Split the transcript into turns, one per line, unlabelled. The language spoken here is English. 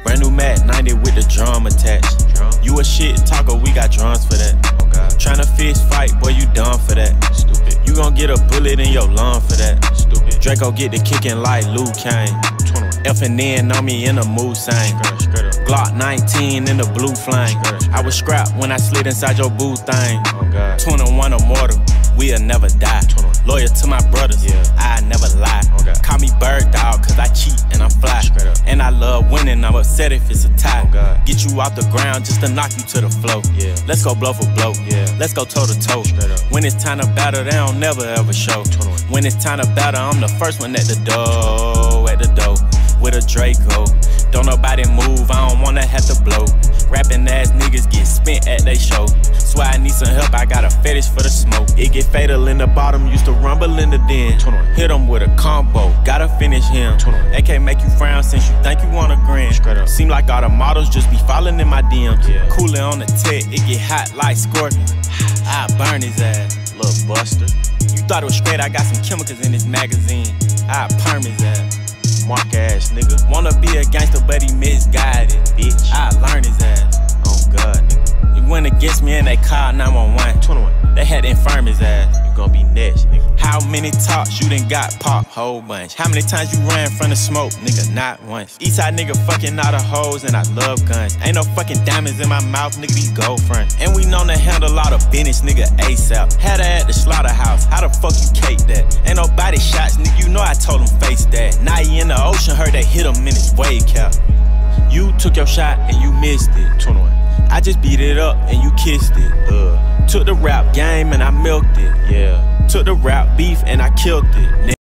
Brand new Mac 90 with the drum attached. You a shit talker, we got drums for that. Tryna fist fight, boy, you done for that. Stupid. You gon' get a bullet in your lung for that. Stupid. Draco get the kicking like Luke Kane. F&N on me in a mood sign. Glock 19 in the blue flame. I was scrapped when I slid inside your boo thing. 21 immortal, we'll never die. Loyal to my brothers, I never lie. Call me bird dog, cause I cheat and I'm fly. And I love winning, I'm upset if it's a tie. Get you off the ground just to knock you to the floor. Let's go blow for blow, let's go toe to toe. When it's time to battle, they don't never ever show. When it's time to battle, I'm the first one at the door, with a Draco. Don't nobody move, I don't wanna have to blow. Rapping ass niggas get spent at they show. Swear I need some help, I got a fetish for the smoke. It get fatal in the bottom, used to rumble in the den. Hit him with a combo, gotta finish him. They can't make you frown since you think you want a grin. Seem like all the models just be falling in my DMs. Cooler on the tech, it get hot like Scorpion. I burn his ass, little buster. You thought it was straight, I got some chemicals in this magazine. I perm his ass. Mark ass nigga. Wanna be a gangster, but he misguided, bitch. I learn his ass. Oh God, nigga. He went against me and they called 911. 21. They had to infirm his ass. You gon' be next, nigga. How many talks you done got popped? Whole bunch. How many times you ran from the smoke? Nigga, not once. Eastside nigga fucking all the hoes and I love guns. Ain't no fucking diamonds in my mouth, nigga, these gold fronts. And we known to handle all the business, nigga, ASAP. Had her at the slaughterhouse, how the fuck you cake that? Ain't no body shots, nigga, you know I told him face that. Nyyear in the ocean, heard they hit him in his wave cap. You took your shot and you missed it. 21. I just beat it up and you kissed it. Took the rap game and I milked it. Took the rap beef and I killed it.